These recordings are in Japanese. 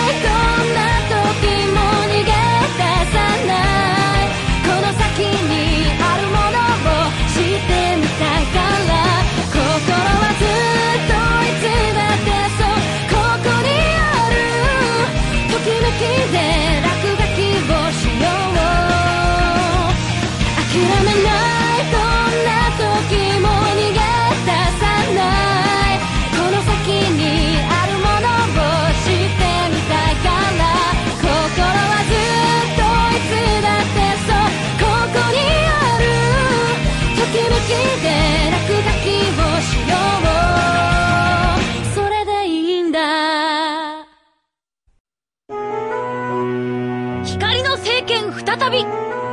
どんな時も逃げ出さない。この先にあるものを知ってみたいから。心はずっといつだってそうここにある。ときめきで落書きをしよう。諦めない。どんな時も逃げ出さない。この先にあるものを知ってみたいから。心はずっといつだってそうここにある。ときめきで落書きをしよう。それでいいんだ。光の聖剣再び。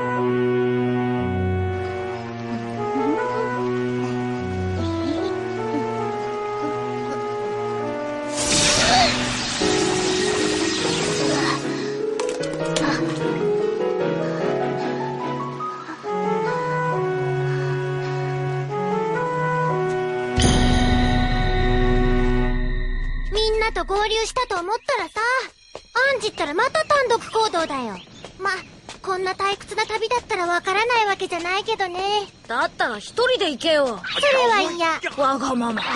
みんなと合流したと思ったらさ、アンジったらまた単独行動だよ。ま、こんな退屈な旅だったらわからないわけじゃないけどね。 だったら一人で行けよ。 それは嫌。 わがまま。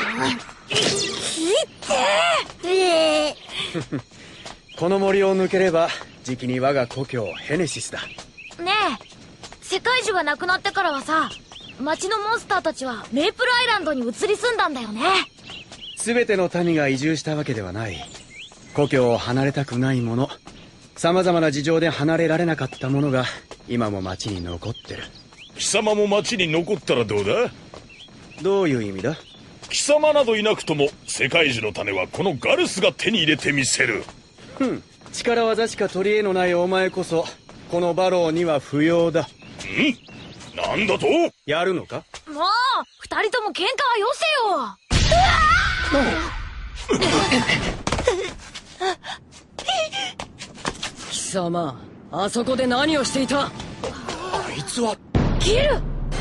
この森を抜ければじきに我が故郷ヘネシスだ。 ねえ、世界樹がなくなってからはさ、町のモンスターたちはメープルアイランドに移り住んだんだよね。 全ての民が移住したわけではない。故郷を離れたくない者、様々な事情で離れられなかった者が今も町に残ってる。 貴様も町に残ったらどうだ？ どういう意味だ？ 貴様などいなくとも世界樹の種はこのガルスが手に入れてみせる。 力技しか取り柄のないお前こそこのバローには不要だ。 なんだと？ やるのか？ もう二人とも喧嘩はよせよ。 貴様、あそこで何をしていた？ あいつはギル。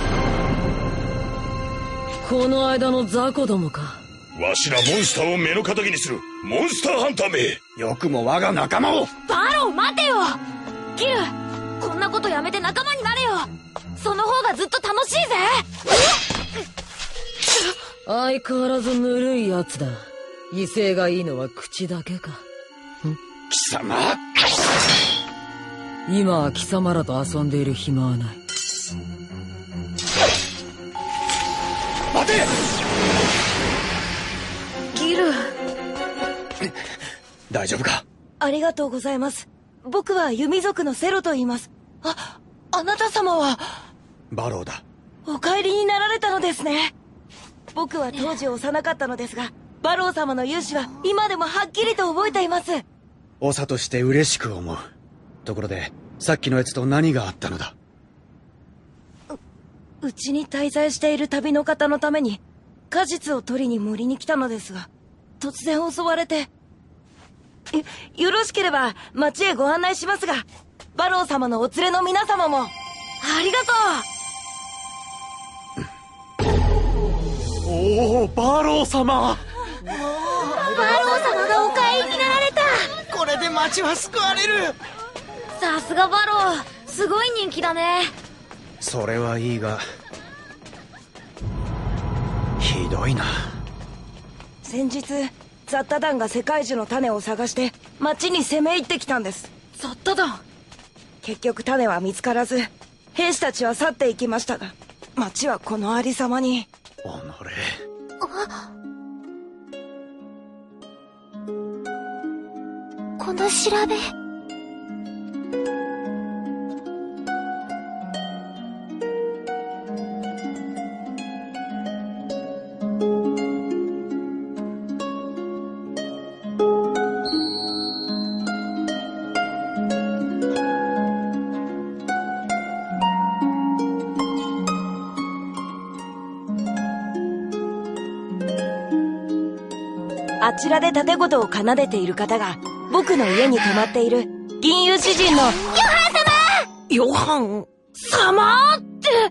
この間の雑魚どもか。 わしらモンスターを目の敵にするモンスターハンターめ。 よくも我が仲間を。 バロー待てよ。ギル、こんなことやめて仲間になれよ。その方がずっと楽しいぜ。 相変わらずぬるいやつだ。威勢がいいのは口だけか。 貴様、 今は貴様らと遊んでいる暇はない。 待て。 ギル。 大丈夫か？ ありがとうございます。僕は弓族のセロと言います。あなた様は？ バローだ。 お帰りになられたのですね。僕は当時幼かったのですが、バロー様の勇姿は今でもはっきりと覚えています。 長として嬉しく思う。ところでさっきのやつと何があったのだ？ うちに滞在している旅の方のために果実を取りに森に来たのですが、突然襲われて。よろしければ町へご案内しますが、バロー様のお連れの皆様も。 ありがとう。おお、バロー様。 バロー様がお帰りになられた。 これで町は救われる。 さすがバロー、すごい人気だね。 それはいいが、ひどいな。 先日雑多団が世界樹の種を探して町に攻め入ってきたんです。 雑多団？ 結局種は見つからず、兵士たちは去っていきましたが、町はこのありさまに。 おのれ。 この調べ。 あちらで盾事を奏でている方が僕の家に泊まっている銀融詩人のヨハン様。 ヨハン様って。ヨ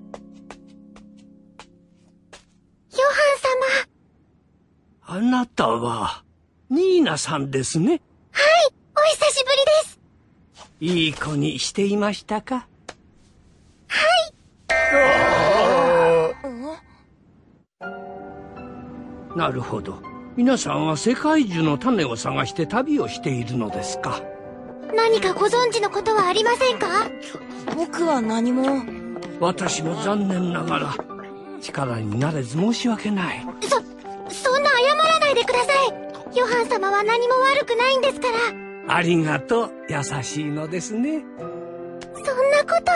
ハン様。 あなたはニーナさんですね。 はい、お久いい子にしていましたか？なるほど。皆さんは世界中の種を探して旅をしているのですか。 何かご存知のことはありませんか？ 僕は何も。 私も残念ながら力になれず申し訳ない。 そんな謝らないでください。ヨハン様は何も悪くないんですから。 ありがとう。優しいのですね。 そんなこと。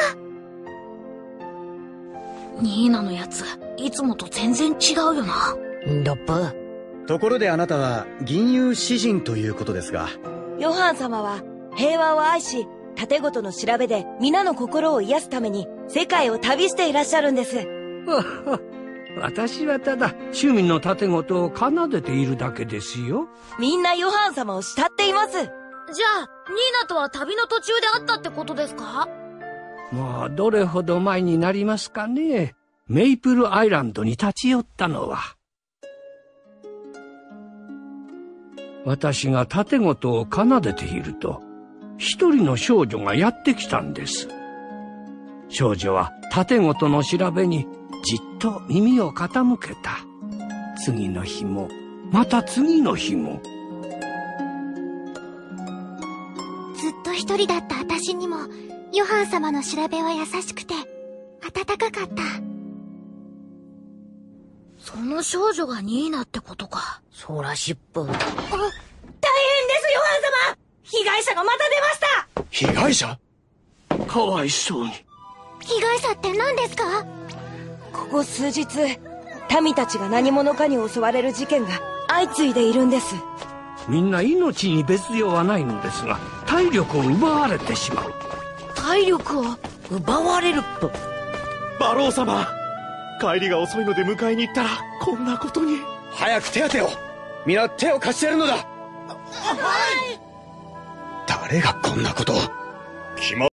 ニーナのやつ、いつもと全然違うよな。 だっぱ。 ところであなたは銀融詩人ということですが。 ヨハン様は平和を愛し、盾ごとの調べで皆の心を癒すために世界を旅していらっしゃるんです。 私はただ趣味の盾ごとを奏でているだけですよ。 みんなヨハン様を慕っています。じゃあ、ニーナとは旅の途中で会ったってことですか？ もうどれほど前になりますかね。メイプルアイランドに立ち寄ったのは。私が盾ごとを奏でていると、一人の少女がやってきたんです。少女は盾ごとの調べにじっと耳を傾けた。次の日も、また次の日も。 ずっと一人だった私にも、ヨハン様の調べは優しくて、温かかった。 その少女がニーナってことか。 そらしっぽ。 大変です、ヨハン様！被害者がまた出ました！ 被害者？ かわいそうに。 被害者って何ですか？ ここ数日、民たちが何者かに襲われる事件が相次いでいるんです。 みんな命に別状はないのですが、体力を奪われてしまう。 体力を奪われるっぽ。 馬郎様、帰りが遅いので迎えに行ったらこんなことに。 早く手当てを。皆手を貸してやるのだ。 はい。 誰がこんなことを。 決ま